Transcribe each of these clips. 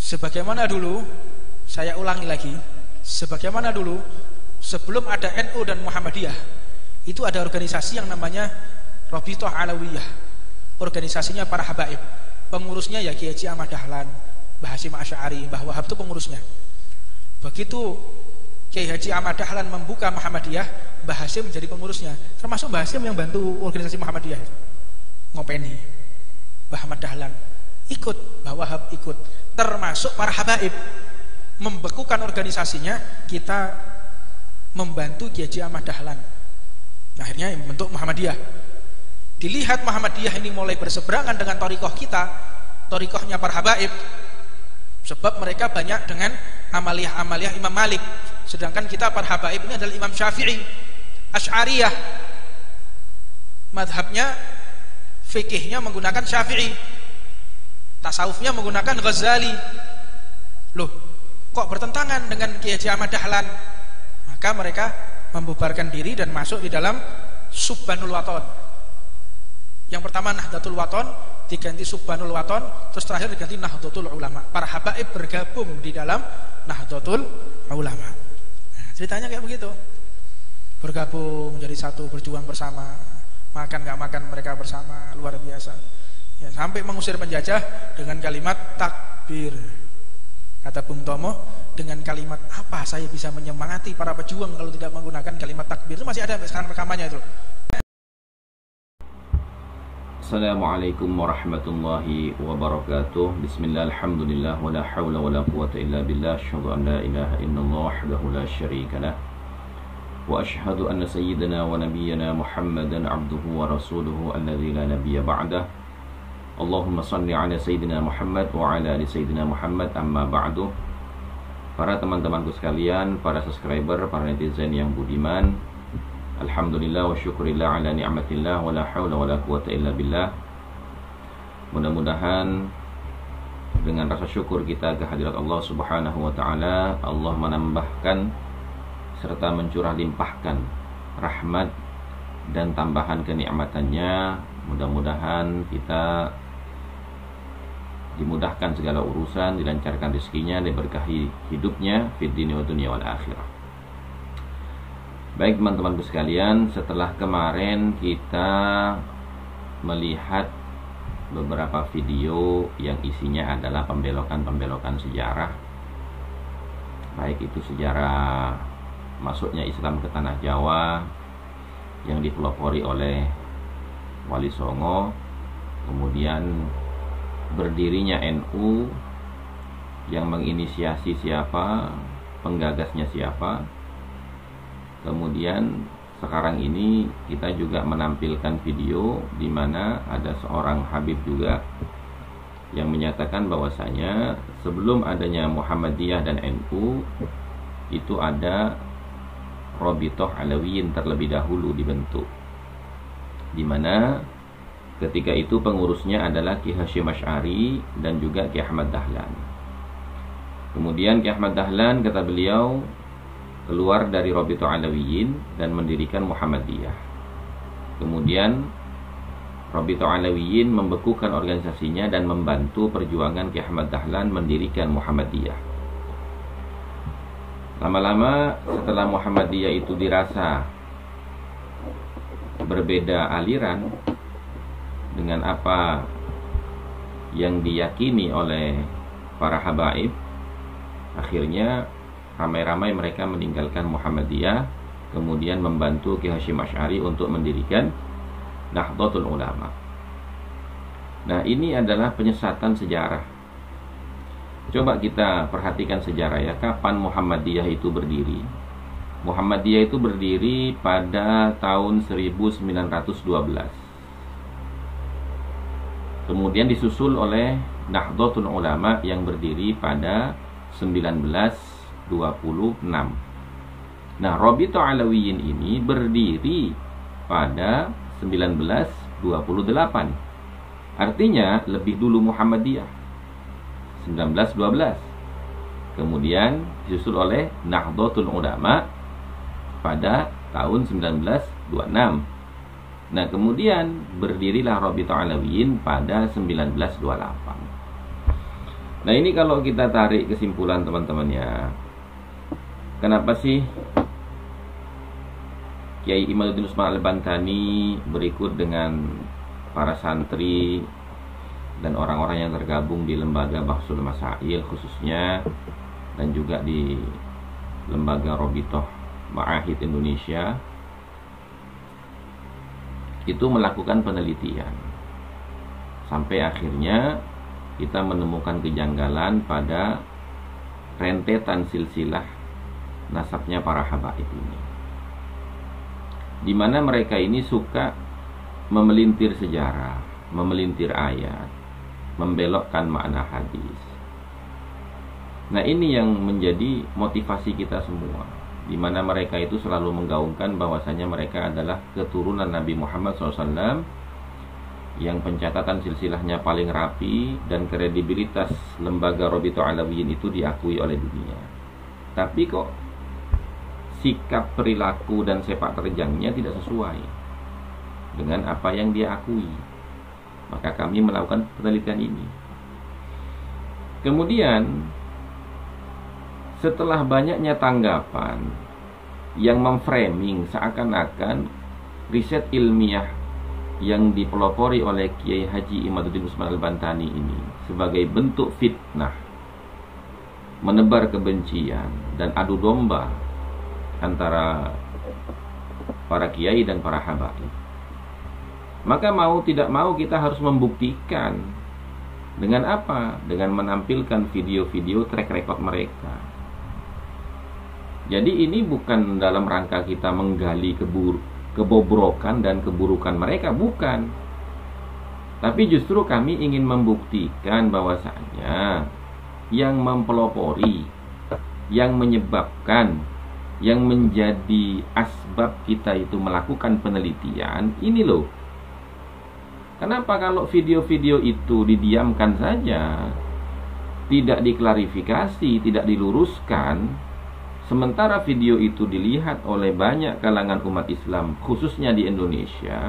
Sebagaimana dulu, saya ulangi lagi, sebagaimana dulu sebelum ada NU dan Muhammadiyah, itu ada organisasi yang namanya Rabithah Alawiyah, organisasinya para habaib. Pengurusnya ya Kiai Haji Ahmad Dahlan, Mbah Hasyim Asy'ari, Mbah Wahab, itu pengurusnya. Begitu Kiai Haji Ahmad Dahlan membuka Muhammadiyah, Mbah Hasyim menjadi pengurusnya. Termasuk Mbah Hasyim yang bantu organisasi Muhammadiyah itu. Ngopeni Mbah Ahmad Dahlan ikut, Mbah Wahab ikut, termasuk para habaib membekukan organisasinya. Kita membantu Kiai Haji Ahmad Dahlan, akhirnya membentuk Muhammadiyah. Dilihat Muhammadiyah ini mulai berseberangan dengan thariqah kita, thariqahnya para habaib, sebab mereka banyak dengan amaliyah-amaliyah Imam Malik, sedangkan kita para habaib ini adalah Imam Syafi'i, Asy'ariyah, madhabnya fikihnya menggunakan Syafi'i, tasawufnya menggunakan Ghazali. Loh, kok bertentangan dengan Kiai Haji Ahmad Dahlan? Maka mereka membubarkan diri dan masuk di dalam Subbanul Waton. Yang pertama Nahdlatul Waton, diganti Subbanul Waton, terus terakhir diganti Nahdlatul Ulama. Para habaib bergabung di dalam Nahdlatul Ulama. Nah, ceritanya kayak begitu. Bergabung menjadi satu, berjuang bersama, makan gak makan mereka bersama, luar biasa. Ya, sampai mengusir penjajah dengan kalimat takbir. Kata Bung Tomo, dengan kalimat apa saya bisa menyemangati para pejuang kalau tidak menggunakan kalimat takbir? Itu masih ada sampai sekarang rekamannya itu. Assalamualaikum warahmatullahi wabarakatuh. Bismillah, alhamdulillah, wa la hawla wa la quwata illa billah. Asyhadu an la ilaha illallah wahdahu la syarika lah, wa asyhadu anna sayyidana wa nabiyyana Muhammadan abduhu wa rasuluhu alladzi la nabiyya ba'dah. Allahumma salli ala sayyidina Muhammad wa ala ali sayyidina Muhammad, amma ba'du. Para teman-temanku sekalian, para subscriber, para netizen yang budiman, alhamdulillah wa syukurillah ala ni'matillah wa la hawla wa la quwata illa billah. Mudah-mudahan dengan rasa syukur kita ke hadirat Allah subhanahu wa ta'ala, Allah menambahkan serta mencurah limpahkan rahmat dan tambahan kenikmatannya. Mudah-mudahan kita dimudahkan segala urusan, dilancarkan rezekinya, diberkahi hidupnya fid dunya wa dunya wal akhirah. Baik teman-temanku sekalian, setelah kemarin kita melihat beberapa video yang isinya adalah pembelokan-pembelokan sejarah, baik itu sejarah masuknya Islam ke tanah Jawa yang dipelopori oleh Wali Songo, kemudian berdirinya NU yang menginisiasi siapa, penggagasnya siapa. Kemudian sekarang ini kita juga menampilkan video di mana ada seorang Habib juga yang menyatakan bahwasanya sebelum adanya Muhammadiyah dan NU itu ada Rabithah Alawiyin terlebih dahulu dibentuk, di mana ketika itu pengurusnya adalah Kiai Hasyim Asy'ari dan juga Kiai Ahmad Dahlan. Kemudian Kiai Ahmad Dahlan, kata beliau, keluar dari Rabithah Alawiyin dan mendirikan Muhammadiyah. Kemudian Rabithah Alawiyin membekukan organisasinya dan membantu perjuangan Kiai Ahmad Dahlan mendirikan Muhammadiyah. Lama-lama setelah Muhammadiyah itu dirasa berbeda aliran dengan apa yang diyakini oleh para habaib, akhirnya ramai-ramai mereka meninggalkan Muhammadiyah, kemudian membantu Kiai Hasyim Asy'ari untuk mendirikan Nahdlatul Ulama. Nah, ini adalah penyesatan sejarah. Coba kita perhatikan sejarah ya, kapan Muhammadiyah itu berdiri. Muhammadiyah itu berdiri pada tahun 1912. Kemudian disusul oleh Nahdlatul Ulama yang berdiri pada 1926. Nah, Rabithah Alawiyin ini berdiri pada 1928. Artinya lebih dulu Muhammadiyah, 1912. Kemudian disusul oleh Nahdlatul Ulama pada tahun 1926. Nah, kemudian berdirilah Rabithah Alawiyin pada 1928. Nah ini kalau kita tarik kesimpulan teman-teman ya, kenapa sih Kiai Imaduddin Usman Al-Bantani berikut dengan para santri dan orang-orang yang tergabung di lembaga Bahsul Masail khususnya, dan juga di lembaga Robitoh Ma'ahid Indonesia, itu melakukan penelitian sampai akhirnya kita menemukan kejanggalan pada rentetan silsilah nasabnya para habaib ini, di mana mereka ini suka memelintir sejarah, memelintir ayat, membelokkan makna hadis. Nah ini yang menjadi motivasi kita semua, di mana mereka itu selalu menggaungkan bahwasanya mereka adalah keturunan Nabi Muhammad SAW yang pencatatan silsilahnya paling rapi dan kredibilitas lembaga Robitoh Alawiyin itu diakui oleh dunia. Tapi kok sikap, perilaku, dan sepak terjangnya tidak sesuai dengan apa yang dia akui. Maka kami melakukan penelitian ini. Kemudian setelah banyaknya tanggapan yang memframing seakan-akan riset ilmiah yang dipelopori oleh Kiai Haji Imaduddin Usman Al-Bantani ini sebagai bentuk fitnah, menebar kebencian dan adu domba antara para kiai dan para habaib, maka mau tidak mau kita harus membuktikan. Dengan apa? Dengan menampilkan video-video track record mereka. Jadi ini bukan dalam rangka kita menggali kebobrokan dan keburukan mereka, bukan. Tapi justru kami ingin membuktikan bahwasanya yang mempelopori, yang menyebabkan, yang menjadi asbab kita itu melakukan penelitian ini loh. Kenapa kalau video-video itu didiamkan saja, tidak diklarifikasi, tidak diluruskan, sementara video itu dilihat oleh banyak kalangan umat Islam, khususnya di Indonesia,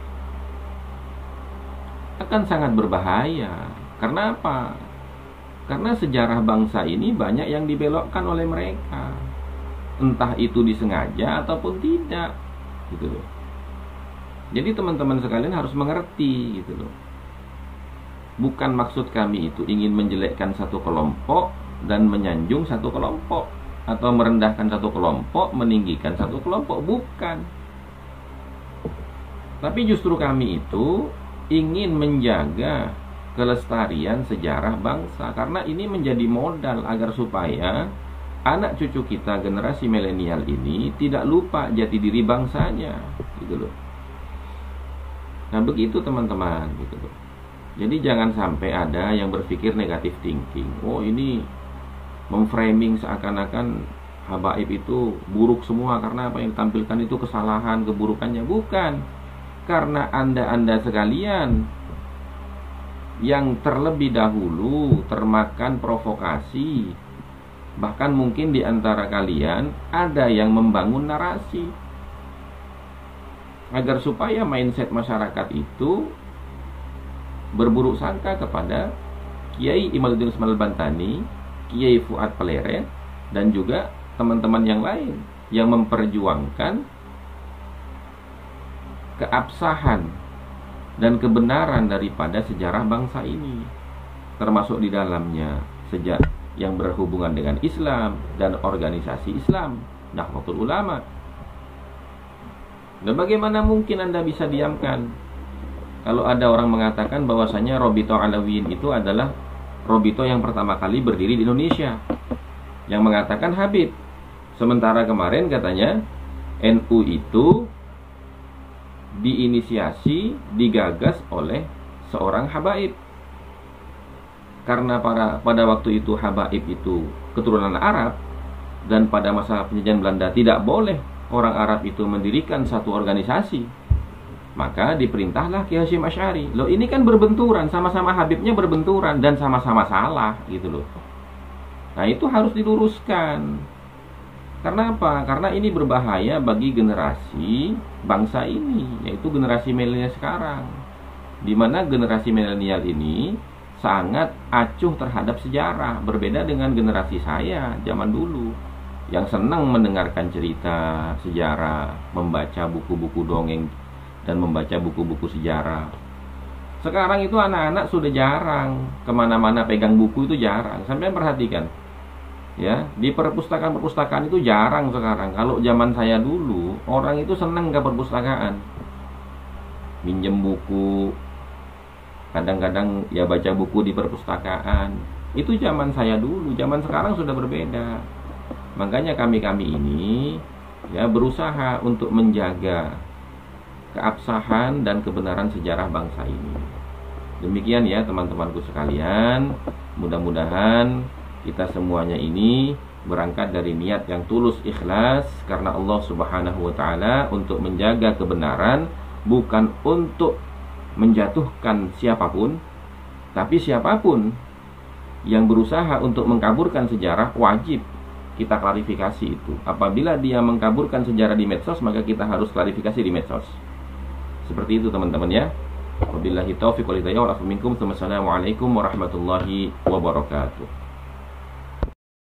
akan sangat berbahaya. Karena apa? Karena sejarah bangsa ini banyak yang dibelokkan oleh mereka, entah itu disengaja ataupun tidak, gitu loh. Jadi teman-teman sekalian harus mengerti, gitu loh. Bukan maksud kami itu ingin menjelekkan satu kelompok dan menyanjung satu kelompok, atau merendahkan satu kelompok, meninggikan satu kelompok, bukan. Tapi justru kami itu ingin menjaga kelestarian sejarah bangsa, karena ini menjadi modal agar supaya anak cucu kita, generasi milenial ini tidak lupa jati diri bangsanya, gitu loh. Nah begitu teman-teman, gitu loh. Jadi jangan sampai ada yang berpikir negatif thinking. Oh ini memframing seakan-akan habaib itu buruk semua karena apa yang ditampilkan itu kesalahan, keburukannya. Bukan. Karena anda sekalian yang terlebih dahulu termakan provokasi. Bahkan mungkin di antara kalian ada yang membangun narasi agar supaya mindset masyarakat itu berburuk sangka kepada Kiai Imaduddin Usman Al-Bantani, Kiai Fuad Peleret, dan juga teman-teman yang lain yang memperjuangkan keabsahan dan kebenaran daripada sejarah bangsa ini, termasuk di dalamnya sejarah yang berhubungan dengan Islam dan organisasi Islam, Nahdlatul Ulama. Dan bagaimana mungkin Anda bisa diamkan kalau ada orang mengatakan bahwasanya Robitoh Alawiyin itu adalah Robitoh yang pertama kali berdiri di Indonesia, yang mengatakan Habib. Sementara kemarin katanya NU itu diinisiasi, digagas oleh seorang habaib. Karena pada waktu itu habaib itu keturunan Arab, dan pada masa penjajahan Belanda tidak boleh orang Arab itu mendirikan satu organisasi, maka diperintahlah Ki Hasyim Asy'ari. Loh ini kan berbenturan, sama-sama habibnya berbenturan dan sama-sama salah, gitu loh. Nah itu harus diluruskan. Karena apa? Karena ini berbahaya bagi generasi bangsa ini, yaitu generasi milenial sekarang, di mana generasi milenial ini sangat acuh terhadap sejarah. Berbeda dengan generasi saya zaman dulu, yang senang mendengarkan cerita sejarah, membaca buku-buku dongeng, dan membaca buku-buku sejarah. Sekarang itu anak-anak sudah jarang kemana-mana pegang buku, itu jarang. Sampai perhatikan ya, di perpustakaan-perpustakaan itu jarang sekarang. Kalau zaman saya dulu, orang itu senang ke perpustakaan, minjem buku, kadang-kadang ya baca buku di perpustakaan. Itu zaman saya dulu. Zaman sekarang sudah berbeda. Makanya kami ini ya berusaha untuk menjaga keabsahan dan kebenaran sejarah bangsa ini. Demikian ya teman-temanku sekalian. Mudah-mudahan kita semuanya ini berangkat dari niat yang tulus, ikhlas karena Allah Subhanahu wa taala, untuk menjaga kebenaran, bukan untuk menjatuhkan siapapun. Tapi siapapun yang berusaha untuk mengkaburkan sejarah, wajib kita klarifikasi itu. Apabila dia mengkaburkan sejarah di medsos, maka kita harus klarifikasi di medsos. Seperti itu teman-teman ya. Wabillahi taufiq wal hidayah. Assalamualaikum warahmatullahi wabarakatuh.